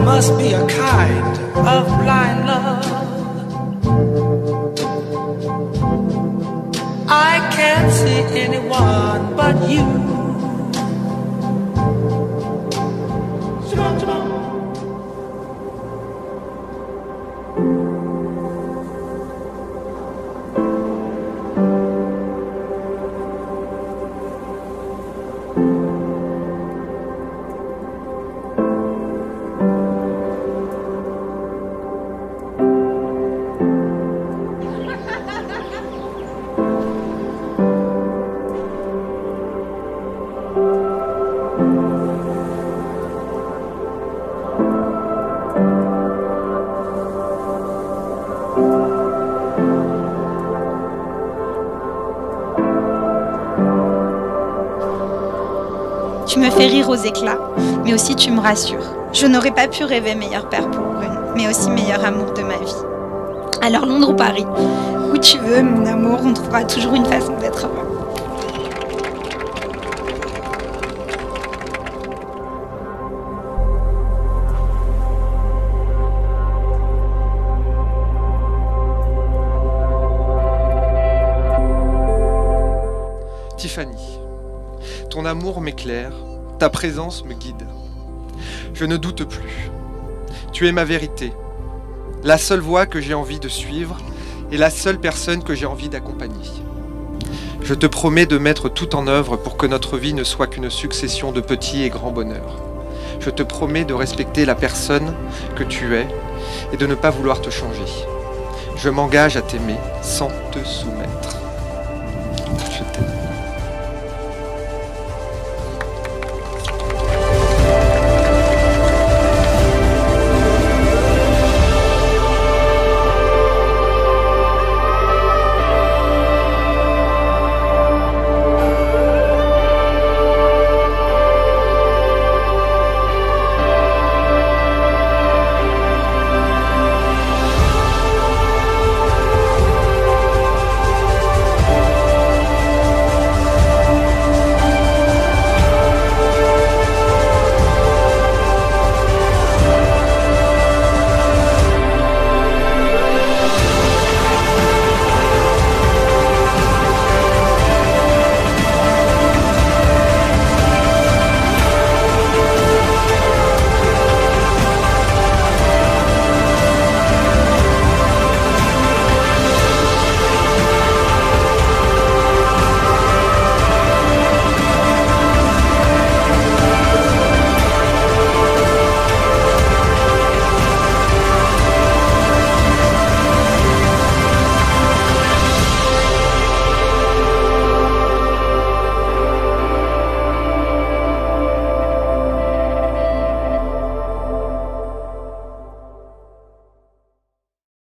must be a kind of blind love. I can't see anyone but you. Tu me fais rire aux éclats, mais aussi tu me rassures. Je n'aurais pas pu rêver meilleur père pour Brune, mais aussi meilleur amour de ma vie. Alors Londres ou Paris, où tu veux, mon amour, on trouvera toujours une façon d'être heureux. Tiffany, ton amour m'éclaire, ta présence me guide. Je ne doute plus. Tu es ma vérité, la seule voie que j'ai envie de suivre et la seule personne que j'ai envie d'accompagner. Je te promets de mettre tout en œuvre pour que notre vie ne soit qu'une succession de petits et grands bonheurs. Je te promets de respecter la personne que tu es et de ne pas vouloir te changer. Je m'engage à t'aimer sans te soumettre. Je t'aime.